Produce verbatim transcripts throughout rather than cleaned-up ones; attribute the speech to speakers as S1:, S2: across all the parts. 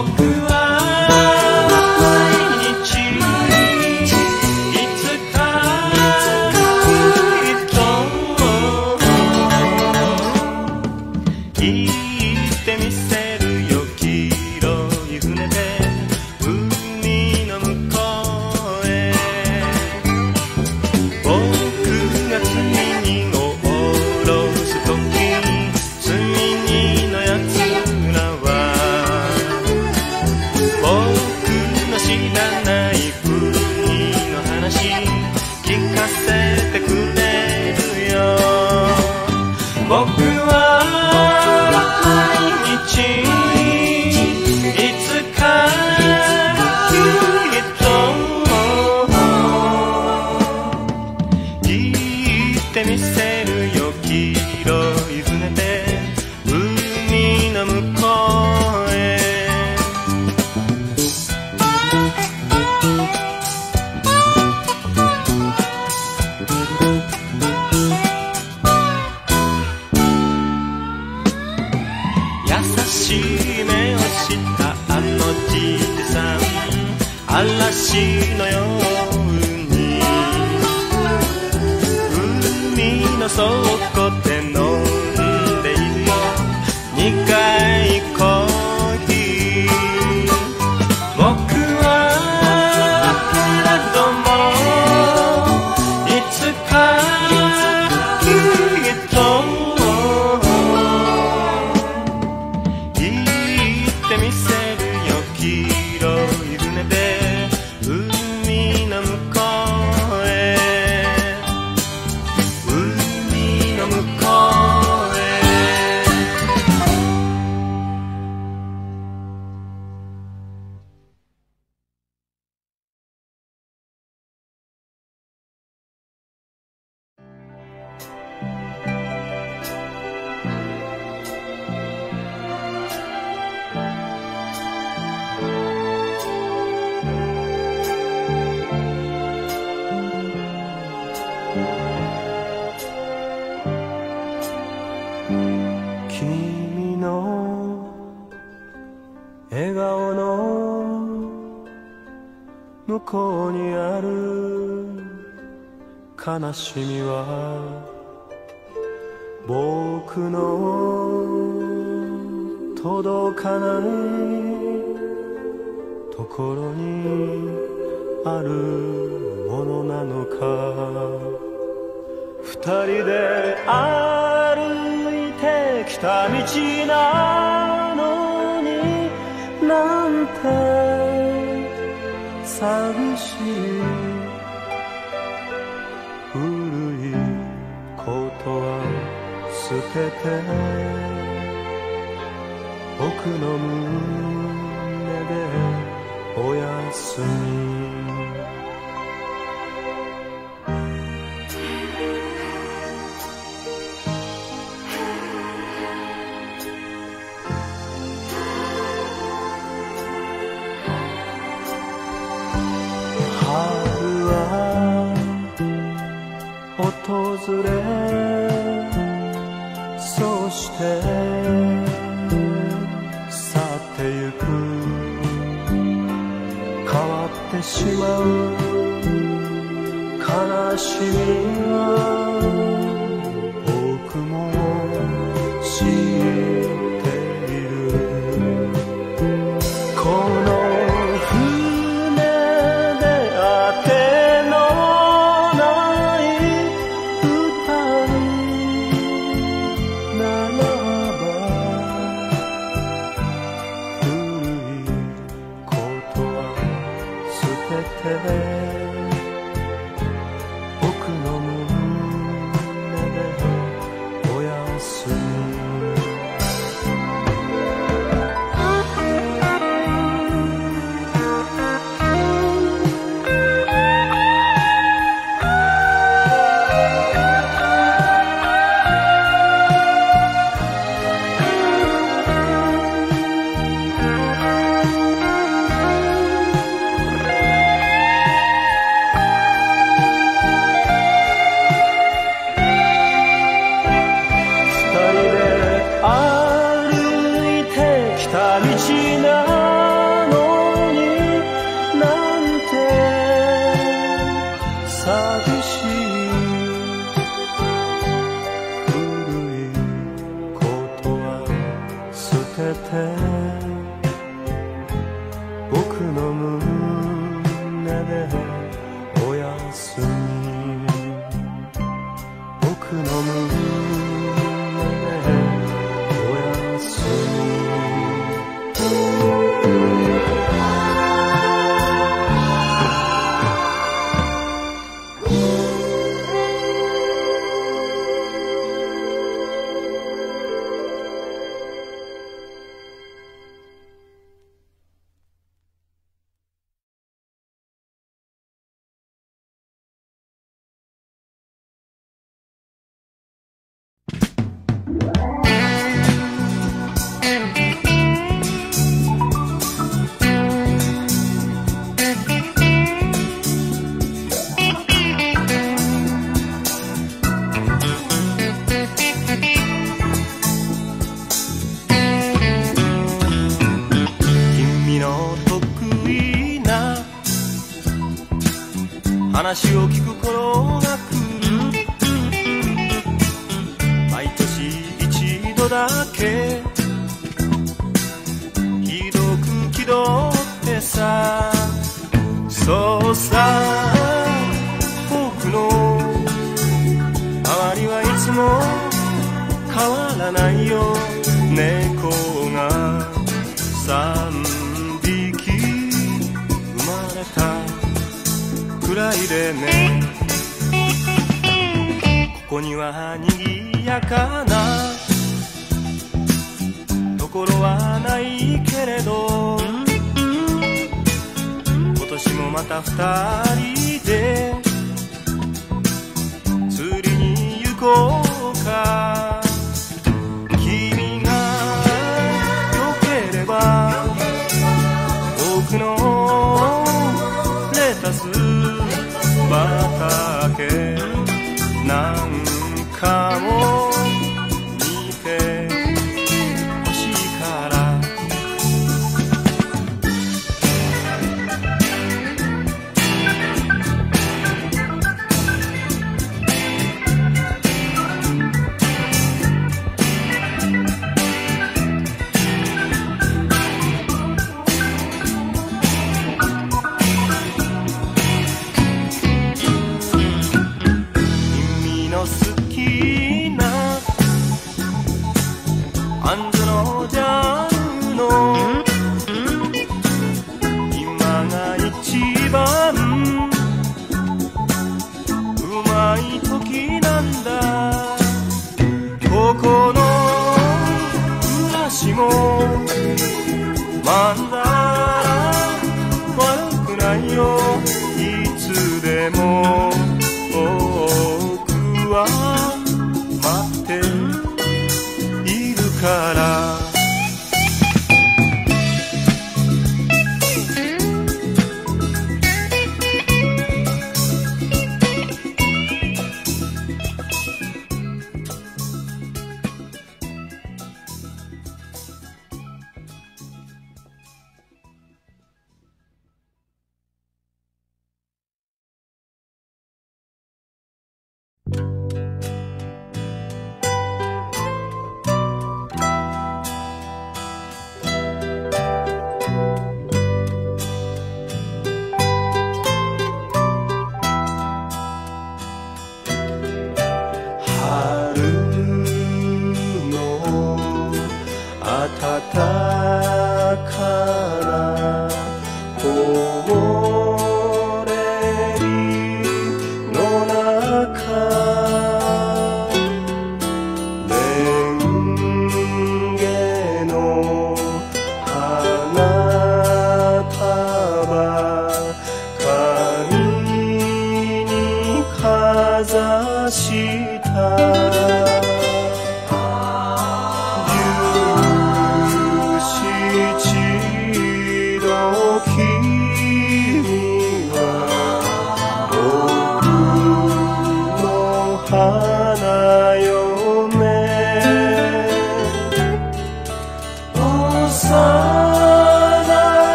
S1: 僕は毎日いつかきっと行ってみせるよ黄色い船で海の向こうへ僕が罪人を下ろすとき罪人のやつらは僕の知らない国の話聞かせてくれるよ僕は毎日いつかきっと行ってみせるよ黄色い船で海の向こうへ優しい目をしたあのじいさん嵐のように海の底で飲んでいるよ苦いコーヒー僕はけれどもいつかきっと行ってみせるよ黄色い船で海の向こうへ海の向こうへ君の笑顔の向こうにある悲しみは僕の届かないところにあるものなのか二人で歩いてきた道なのになんて寂しい古いことは捨てて僕の胸でおやすみ訪れそして去ってゆく変わってしまう悲しみは僕も知っているこの船であっての僕の胸でおやすみの胸でおやすみ僕の胸でおやすみ話を聞く頃が来る毎年一度だけひどく気取ってさそうさ僕の周りはいつも変わらないよ猫が三匹生まれたくらいでねここには賑やかなところはないけれど今年もまた二人で釣りに行こうか君がよければ僕のレタス畑なんかも見てほしいからこの暮らしもまんだら悪くないよいつでも僕は待っているから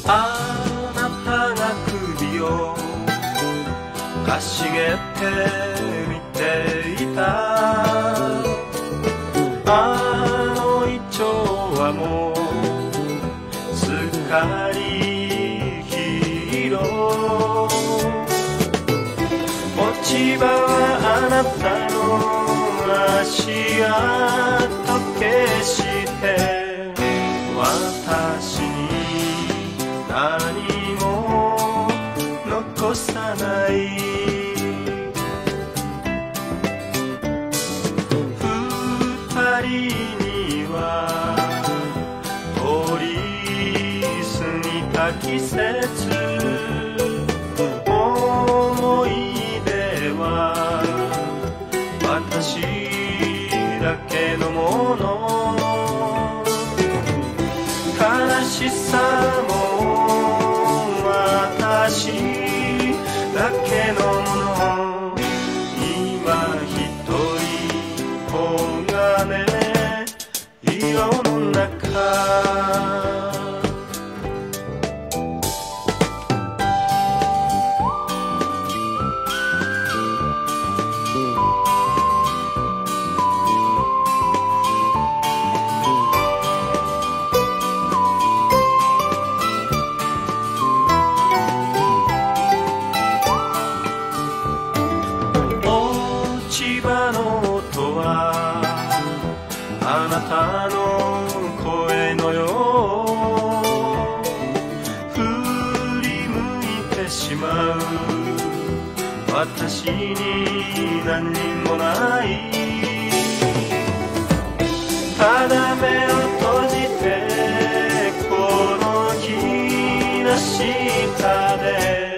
S1: あなたが首をかしげて見ていたあのイチョウはもうすっかり黄色落ち葉はあなたの足跡消して私に何も残さない二人には通り過ぎた季節思い出は私だけのもの悲しさも私だけのもの今一人黄金色の中千葉の音はあなたの声のよう振り向いてしまう私に何にもないただ目を閉じてこの木の下で